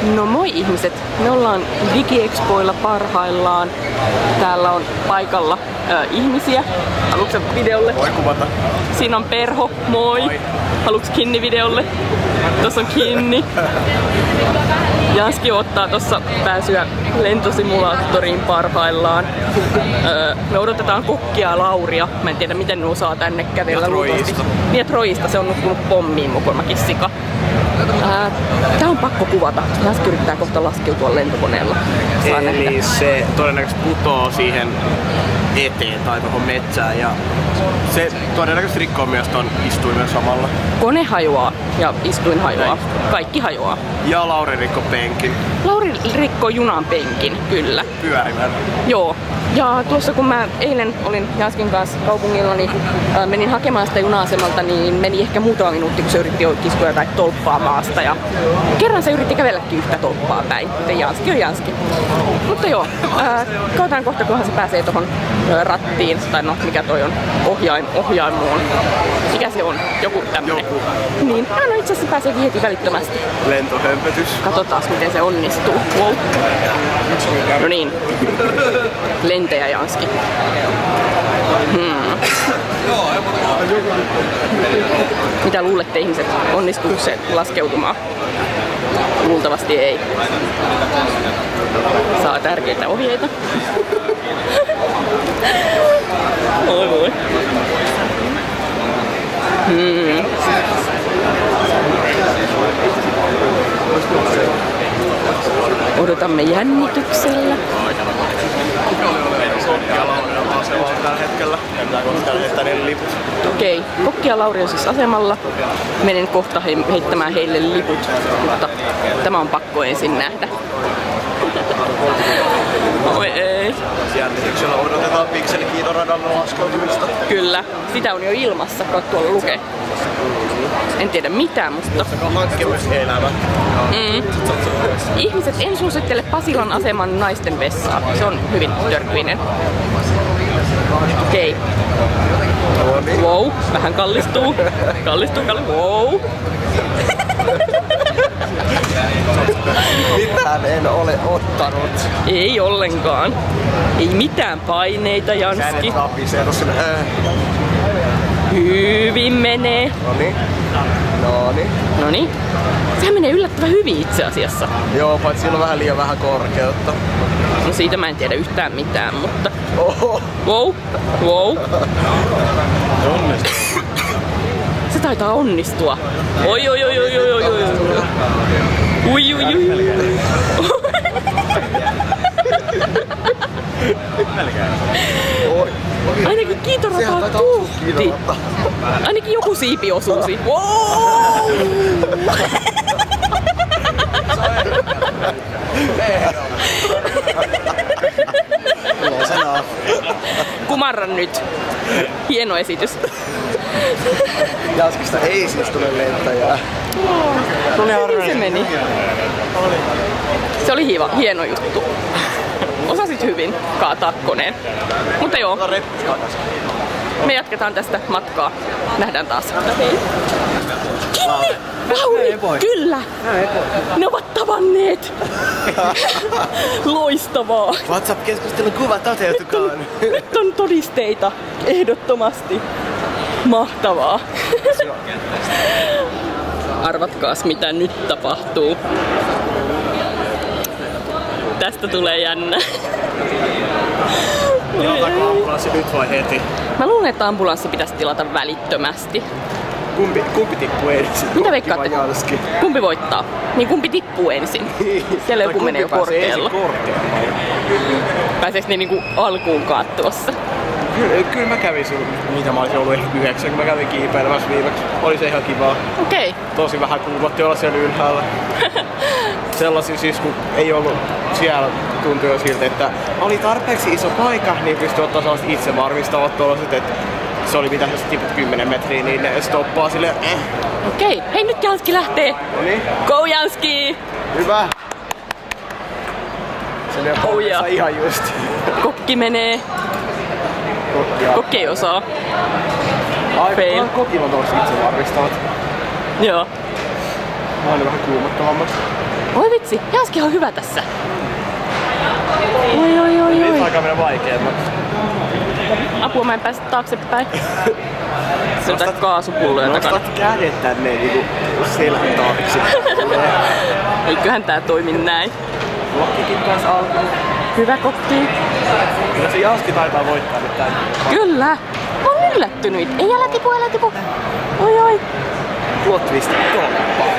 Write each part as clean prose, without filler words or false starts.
No moi ihmiset, me ollaan DigiExpoilla parhaillaan. Täällä on paikalla ihmisiä. Haluatko sä videolle? Voi kuvata. Siinä on Perho, moi. Moi. Haluatko Kinni videolle? Tossa on Kinni. Janski ottaa tossa pääsyä lentosimulaattoriin parhaillaan. Me odotetaan kokkia Lauria. Mä en tiedä miten ne osaa tänne kävellä. Niin, Troista se on nukkunut pommiin mukulma sika. Tää on pakko kuvata. Janski yrittää kohta laskeutua lentokoneella. Eli se todennäköisesti putoo siihen eteen tai tuohon metsään ja se todennäköisesti rikkoo myös ton istuimen samalla. Kone hajoaa ja istuin hajoaa. Kaikki hajoaa. Ja Lauri rikko penkin. Lauri rikkoi junan penkin, kyllä. Pyörimään. Joo. Ja tuossa kun mä eilen olin Janskin kanssa kaupungilla, niin menin hakemaan sitä juna-asemalta, niin meni ehkä muutama minuutti, kun se yritti kiskoa jotain tolppaa maasta. Ja kerran se yritti kävelläkin yhtä tolppaa päin. Janski on Janski. Mutta joo, katsotaan kohta, kunhan se pääsee tuohon rattiin, tai no mikä toi on, ohjaimuun. Mikä se on? Joku tämmönen. Niin, no itse asiassa pääseekin heti välittömästi. Lentohömpötys. Katsotaan miten se onnistuu. Wow. No niin. Lentäjä Janski. Mitä luulette ihmiset? Onnistuuko se laskeutumaan? Luultavasti ei. Saa tärkeitä ohjeita. Oi voi. Odotamme jännityksellä. Okei, Kokki ja Lauri on siis asemalla. Menen kohta heittämään heille liput, mutta tämä on pakko ensin nähdä. Oi ei. Jännityksellä odotetaan Pikselikiitoradan laskeutumista. Kyllä, sitä on jo ilmassa, kato tuolla lukee. En tiedä mitään, mutta... Hankkimiselämä. Ihmiset, en suosittele Pasilan aseman naisten vessaa. Se on hyvin törkyinen. Okei. Wow, vähän kallistuu. Wow. Mitään en ole ottanut. Ei ollenkaan. Ei mitään paineita, Janski. Kädet rapisee tossa. Hyvin menee. Noniin. Sehän menee yllättävän hyvin itse asiassa. Joo, paitsi siinä on vähän liian vähän korkeutta. No siitä mä en tiedä yhtään mitään, mutta... Wow. Se taitaa onnistua. Oi. Ainakin kiitorataa tuhti. Ainakin joku siipi osuu siihen. Wow! Kumarran nyt. Hieno esitys. Janskista ei siis tule lentäjää. Se meni. Se oli hieno juttu. Osasit hyvin kaataa koneen. Mutta joo. Me jatketaan tästä matkaa. Nähdään taas. Kinni! Lauri! Kyllä! Ne ovat tavanneet! Loistavaa! WhatsApp-keskustelun kuva toteutukaan. Nyt on todisteita. Ehdottomasti. Mahtavaa. Arvatkaas mitä nyt tapahtuu. Tästä tulee jännä. Tilataanko ambulanssi nyt vai heti? Mä luulen, että ambulanssi pitäisi tilata välittömästi. Kumpi tippuu ensin? Mitä veikkaatte? Kumpi voittaa? Niin kumpi tippuu ensin? Siellä joku menee jo korkealla. Pääseekö ne niinku alkuun tuossa? Kyllä mä kävisin, mitä mä olisin ollut ehkä 9, kun mä kävin kiipeilemässä viimeksi. Oli se ihan kivaa. Okei. Tosi vähän kuulotti olla siellä ylhäällä. Sellaisia siis, kun ei ollut siellä, tuntui jo siltä, että oli tarpeeksi iso paikka, niin pystyi ottaa sellaiset itse varmistavat tuollaiset, että se oli mitä se tiput 10 metriä, niin ne stoppaa silleen. Okei, hei nyt Janski lähtee! Noniin. Go Janski! Hyvä! Se menee ihan just. Kokki menee. Kokki ei osaa. Fail. Kokilla on tuossa itse varmistavat. Joo. Mä oon vähän kuumottavammat. Oi vitsi, Janski on hyvä tässä. Oi. Nyt alkaa mennä vaikeammaksi. Apua, mä en pääse taaksepäin. Se on tää kaasupulloja takana. Nostat kädet tänne niinku selän taakse. Eiköhän tää toimi näin. Kokkikin taas alkanut. Hyvä kokki. Kyllä se Janski taitaa voittaa nyt tän. Kyllä. Mä oon yllättynyt. Ei, älä tipu. Oi. Plot twist tolppa.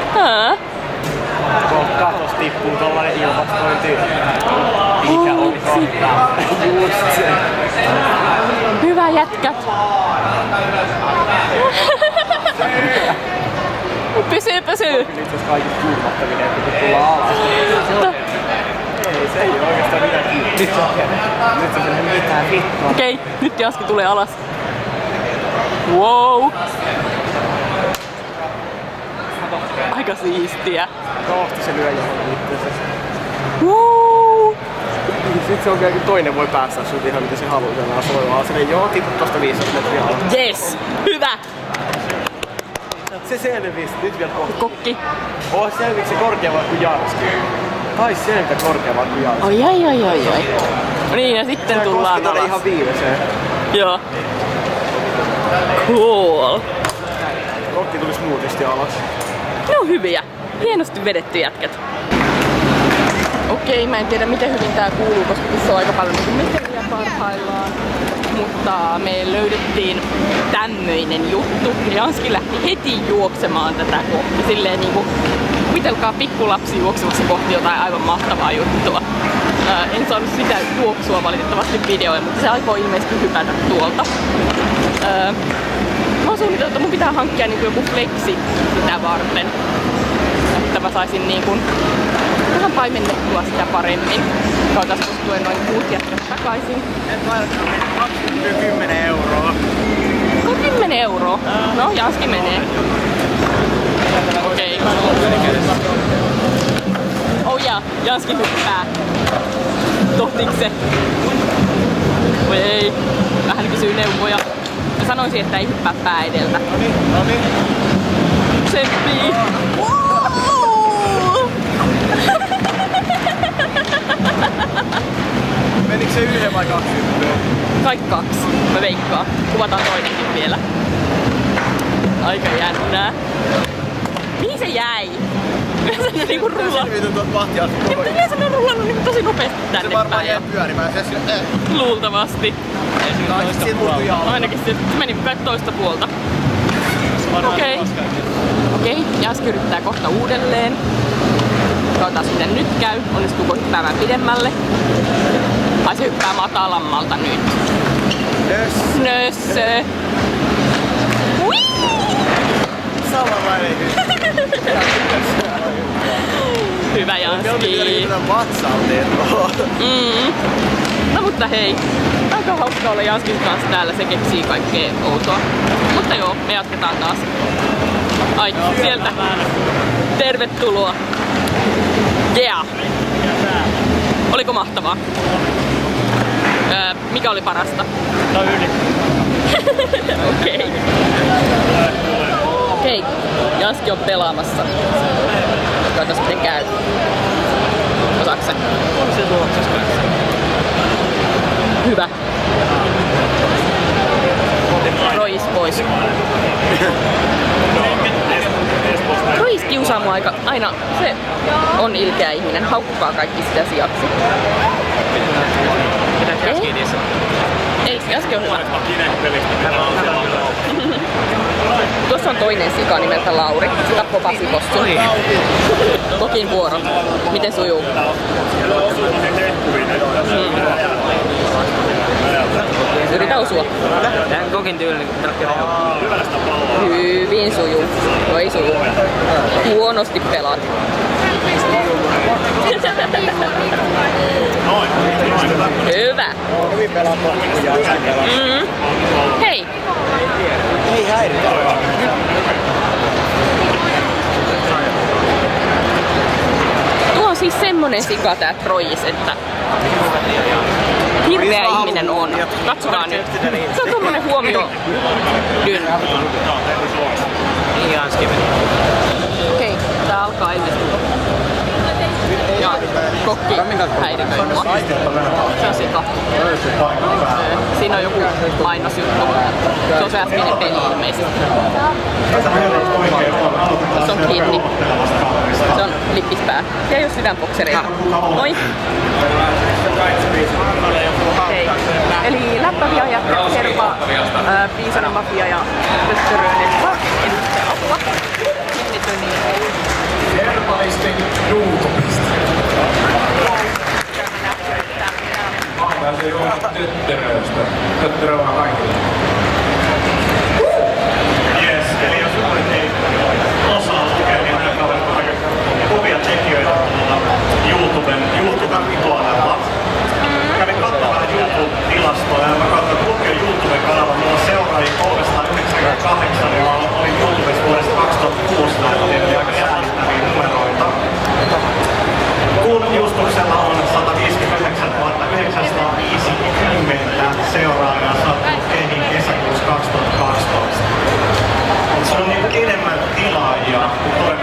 Tuolta katos tippuu tollanen ilmastointi. Mikä on just se. Hyvä jätkät. Pysyy. Nyt jos kaikista kuumattaminen, kun tullaan alas. Ei, se ei oo oikeastaan mitään kiinni. Nyt se menee mitään vittua. Okei, nyt Janski tulee alas. Wow. Aika siistiä. Kohta se lyö johonkin itseensä. Wow. Sitten se on kyllä toinen voi päästä sut ihan mitä se haluaa tänään soivaa. Silleen joo, tiput tosta 15 metriä alas. Yes! Hyvä! Se selvisi, nyt vielä kohta. Kokki. Selviksi se korkeammalle kuin Janski. Tai selvä korkeammalle kuin Janski. Oi. Niin ja sitten tullaan alas. Ihan viimeiseen. Joo. Cool. Kokki tuli smoothisti alas. Ne on hyviä. Hienosti vedetty jätkät. Okei, mä en tiedä miten hyvin tää kuuluu, koska tässä on aika paljon meteliä parhaillaan. Mutta me löydettiin tämmöinen juttu. Janski lähti heti juoksemaan tätä kohti. Silleen niinku, kuvitelkaa pikkulapsi juoksemassa kohti jotain aivan mahtavaa juttua. En saanut sitä juoksua valitettavasti videoon, mutta se aikoo ilmeisesti hypätä tuolta. Mä oon suunnitellut, että mun pitää hankkia niinku joku flexi sitä varten. Että mä saisin niinku vähän paimennettua sitä paremmin. Kautais kostuen noin 6 jätkät takaisin. Et laita 10 euroa. No 10 euroa. No Janski menee. Okei. Oh ja, Janski hyppää. Tohtiks se? Oi ei. Vähän kysyy neuvoja. Mä sanoisin, että ei hyppää pää edeltä. Noniin. Tsemppii. Menikö se 1 vai 2 hyppyä? Kaikki 2. Mä veikkaan. Kuvataan toinenkin vielä. Aika jännää. Mihin se jäi? Yleensä ne niinku rullaa. Yleensä ne on rullannut niinku tosi nopeasti tänne päin. Se varmaan jäi pyörimään. Luultavasti. Ainakin se meni toista puolta. Okei, Janski yrittää kohta uudelleen. Katsotaan miten nyt käy. Onnistuuko hyppäämään pidemmälle? Vai se hyppää matalammalta nyt? Nössö! Samanlainen Hyvä Janski! No mutta hei, aika hauska olla Janskin kanssa täällä, se keksii kaikkea outoa. Mutta joo, me jatketaan taas. Ai, sieltä. Tervetuloa! Yeah! Oliko mahtavaa? Mikä oli parasta? No yli. Okei, Janski on pelaamassa. Katsotaan miten käy. Osaatko sä? On se tuloksessa kanssa. Hyvä. Rois pois. Rois kiusaa mua aina. Se on ilkeä ihminen. Haukkukaa kaikki sitä sijaksi. Ei, Janski on hyvä. Tuossa on toinen sika nimeltä Lauri. Se tappoi Pasikossun. Kokin vuoro. Miten sujuu? Yritä osua. Tän kokin tyylinen Hyvin sujuu. No ei sujuu. Huonosti pelaat. Hyvä. Hyvin pelaa kun Janski pelaa. Hei. Ei häiritä. Tuo on siis semmonen sika tää Trois, että hirveä ihminen on. Katsokaa nyt. Se on tommonen huomio. Okei, tää alkaa ilmestyä. kokki häiriköi mua. Se on sika. Siinä on joku mainosjuttu. Se on se äskeinen peli ilmeisesti. Se on kiinni. Se on lippispää. Ja jos sydänboksereita. Moi! Hei. Eli Läppäviä ja Herpa, Piisanen Mafia ja Töttöröinen edustaja apua. Herpalistin YouTubesta. Pääsee juuri Töttöröistä. Töttörö on kaikille. Jes, eli jos nyt ei osaa lukea, niin näin kauan aika kovia tekijöitä YouTuben puolella. Kävin katsomaan YouTube-tilastoa ja mä katsoin, että Lukion YouTube-kanava mulla on seuraajia 398 ja olin YouTubessa vuodesta 2006 lähtien, eli aika jäljittäviä numeroita. Kun Justuksella on 159 950 seuraajaa saatu kehin kesäkuussa 2012. Se on niinku enemmän tilaajia kuin